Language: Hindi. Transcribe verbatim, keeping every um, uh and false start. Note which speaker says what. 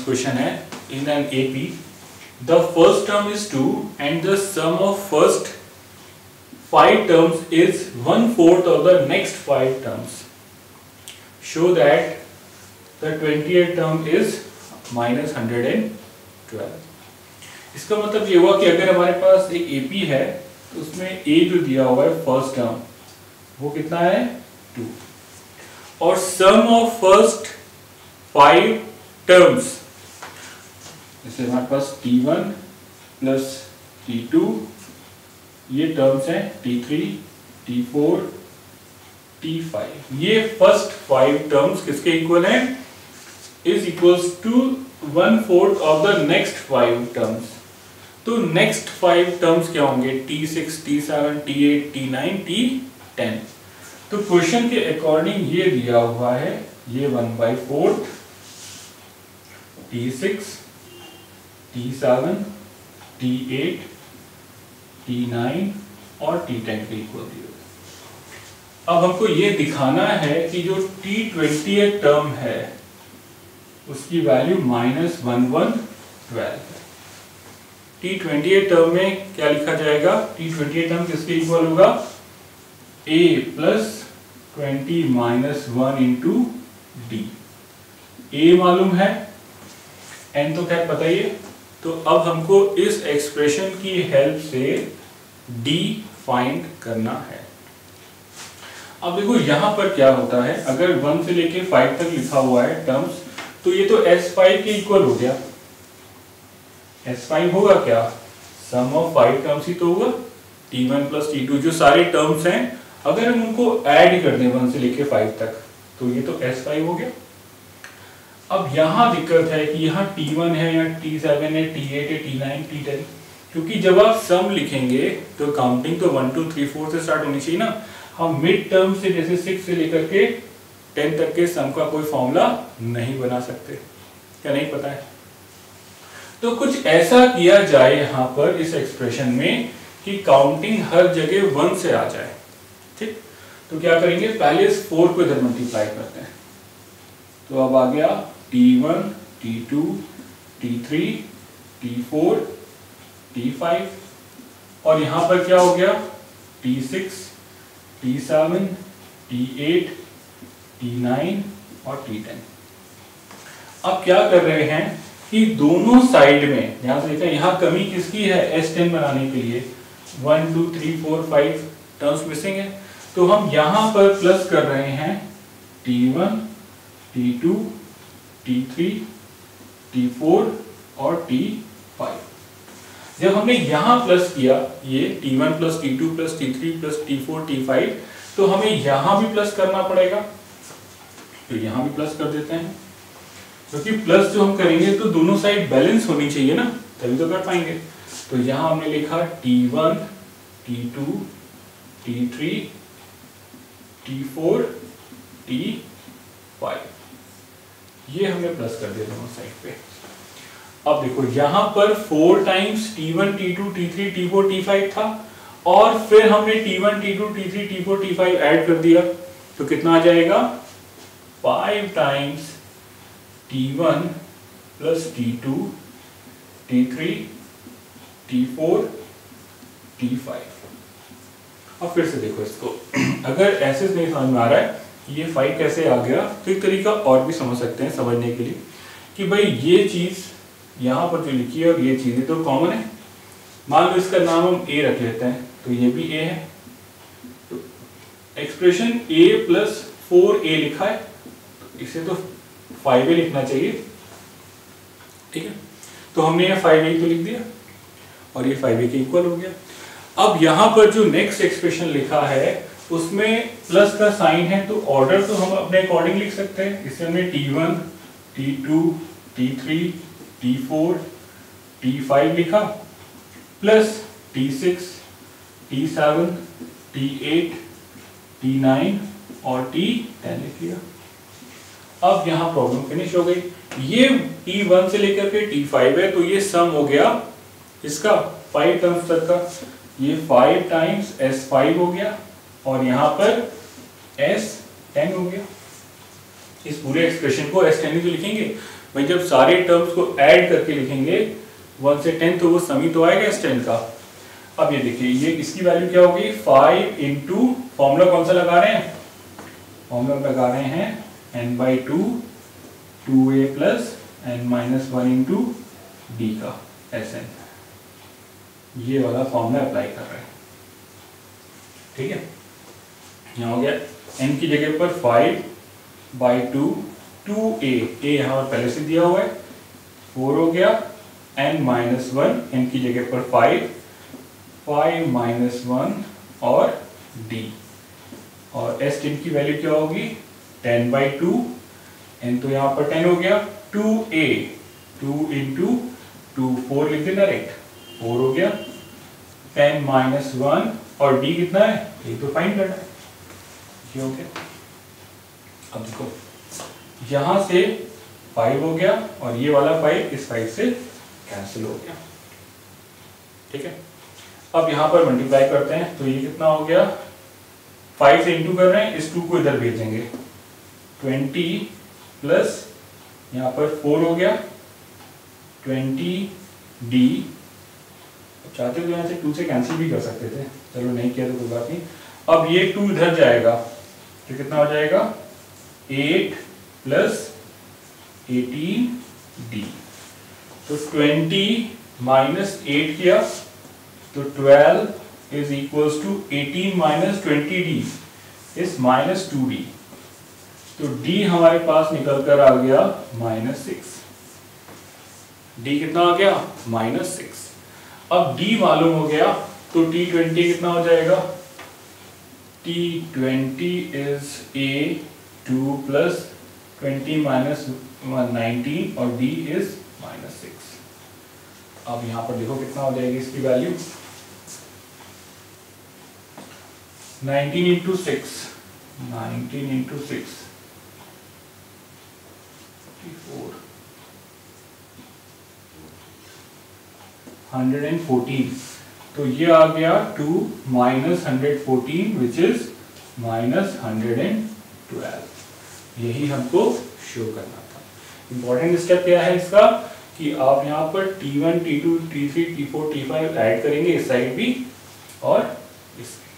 Speaker 1: नेक्स्ट क्वेश्चन है in an AP the first term is two and the sum of first five terms is one fourth of the next five terms. Show that the twentieth term is minus one hundred twelve. इसका मतलब ये हुआ कि अगर हमारे पास एक एपी है तो उसमें a जो दिया हुआ है फर्स्ट टर्म वो कितना है टू और sum of first five terms जैसे हमारे पास T one plus T two ये टर्म्स हैं T three, T four, T five. ये फर्स्ट फाइव टर्म्स किसके इक्वल हैं is equals to one fourth of the next five terms. तो नेक्स्ट फाइव टर्म्स क्या होंगे T six, T seven, T eight, T nine, T ten. तो क्वेश्चन के अकॉर्डिंग ये दिया हुआ है ये one by fourth T six, T seven, T eight, T nine और टी टेन के इक्वल दिया. अब हमको ये दिखाना है कि जो टी ट्वेंटी टर्म है उसकी value minus one one twelve है. टी ट्वेंटी टर्म में क्या लिखा जाएगा टी ट्वेंटी टर्म किसके इक्वल होगा A plus twenty minus one into D. A मालूम है एन तो क्या पता ही है. तो अब हमको इस एक्सप्रेशन की हेल्प से d फाइंड करना है. अब देखो यहां पर क्या होता है अगर वन से लेके फाइव तक लिखा हुआ है टर्म्स तो ये तो एस फाइव के इक्वल हो गया. एस फाइव होगा क्या सम ऑफ फाइव टर्म्स ही तो होगा T one plus T two जो सारे टर्म्स हैं अगर हम उनको ऐड कर दें वन से लेके फाइव तक तो ये तो एस फाइव हो गया. अब यहाँ दिक्कत है कि यहाँ टी वन है या टी सेवन है, टी एट है, टी नाइन, टी टेन. क्योंकि जब आप सम लिखेंगे तो काउंटिंग तो वन टू थ्री फोर से स्टार्ट होनी चाहिए ना. हम मिड टर्म से जैसे सिक्स से लेकर के टेन तक के सम का कोई फॉर्मूला नहीं बना सकते. क्या नहीं पता है. तो कुछ ऐसा किया जाए यहाँ पर इस एक्सप्रेशन में कि काउंटिंग हर जगह वन से आ जाए. ठीक. तो क्या करेंगे पहले इस फोर को इधर मल्टीप्लाई करते हैं. तो अब आ गया T one, T two, T three, T four, T five और यहां पर क्या हो गया T six, T seven, T eight, T nine और टी टेन. अब क्या कर रहे हैं कि दोनों साइड में ध्यान से देखा यहां कमी किसकी है एस टेन बनाने के लिए one two three four five terms missing है. तो हम यहां पर प्लस कर रहे हैं T one, T two, T three, T four और टी फाइव. जब हमने यहां प्लस किया ये T one plus T two plus T three plus T four T five तो हमें यहां भी प्लस करना पड़ेगा. तो यहां भी प्लस कर देते हैं क्योंकि तो प्लस जो हम करेंगे तो दोनों साइड बैलेंस होनी चाहिए ना तभी तो कर पाएंगे. तो यहां हमने लिखा T one, T two, T three, T four, T five ये हमने प्लस कर दिया दोनों साइड पे. अब देखो यहां पर four times T one, T two, T three, T four, T five था और फिर हमने T one, T two, T three, T four, T five add कर दिया तो कितना आ जाएगा five times T one plus T two, T three, T four, T five. अब फिर से देखो इसको अगर ऐसे नहीं समझ में आ रहा है ये फाइव कैसे आ गया तो एक तरीका और भी समझ सकते हैं समझने के लिए कि भाई ये चीज यहाँ पर जो लिखी है और ये चीजें तो कॉमन है. मान लो इसका नाम हम ए रख लेते हैं तो ये भी ए है. तो expression A plus four A लिखा है तो इसे तो फाइव ए लिखना चाहिए. ठीक है. तो हमने ये फाइव ए तो लिख दिया और ये फाइव ए के इक्वल हो गया. अब यहाँ पर जो नेक्स्ट एक्सप्रेशन लिखा है उसमें प्लस का साइन है तो ऑर्डर तो हम अपने अकॉर्डिंग लिख सकते हैं. इससे हमने T one, T two, T three, T four, T five लिखा plus T six, T seven, T eight, T nine और टी टेन लिख लिया. अब यहाँ प्रॉब्लम फिनिश हो गई. ये टी वन से लेकर के टी फाइव है तो ये सम हो गया इसका फाइव टर्म्स तक का. ये फाइव टाइम्स एस फाइव हो गया और यहाँ पर एस टेन हो गया. इस पूरे एक्सप्रेशन को एस टेन ही तो लिखेंगे भाई जब सारे टर्म्स को ऐड करके लिखेंगे वन से टेन तो वो सम ही तो आएगा इस टेन का। अब ये देखिए ये इसकी वैल्यू क्या होगी, फाइव इंटू फॉर्मूला कौन सा लगा रहे हैं, फॉर्मूला लगा रहे हैं N by two two A plus N minus one into D का एस एन, ये वाला फॉर्मूला अप्लाई कर रहे हैं। ठीक है, यहाँ हो गया एन की जगह पर five by two two A, A यहाँ पर पहले से दिया हुआ है, फोर हो गया, एन माइनस वन, एन की जगह पर फाइव, फाइव माइनस वन और डी, और एस टेन की वैल्यू क्या होगी टेन बाई टू, एन तो यहाँ पर टेन हो गया, two A, two into two, four लिख देना डायरेक्ट, फोर हो गया, टेन माइनस वन और डी कितना है, ये तो फाइंड करना है, ये हो गया। अब देखो यहां से फाइव हो गया और ये वाला फाइव इस फाइव से कैंसिल हो गया। ठीक है, अब यहां पर मल्टीप्लाई करते हैं तो ये कितना हो गया, फाइव से इंटू कर रहे हैं, इस टू को इधर भेजेंगे, ट्वेंटी प्लस यहाँ पर फोर हो गया, ट्वेंटी डी, चाहते तो यहाँ से टू से कैंसिल भी कर सकते थे, चलो नहीं किया तो कोई बात नहीं। अब ये टू इधर जाएगा तो कितना हो जाएगा, एट प्लस एटीन डी, तो ट्वेंटी माइनस एट किया तो twelve is equals to eighteen minus twenty D is minus two D, तो d हमारे पास निकल कर आ गया माइनस सिक्स, डी कितना आ गया माइनस सिक्स। अब d मालूम हो गया तो टी ट्वेंटी कितना हो जाएगा, T twenty is A two plus twenty minus nineteen और d इज माइनस सिक्स। अब यहां पर देखो कितना हो जाएगी इसकी value, nineteen into six, nineteen into six four, hundred and fourteen, तो ये आ गया two minus hundred fourteen which is minus hundred and twelve, यही हमको शो करना था। इंपॉर्टेंट स्टेप क्या है इसका कि आप यहाँ पर T one, T two, T three, T four, T five add करेंगे इस साइड भी और इस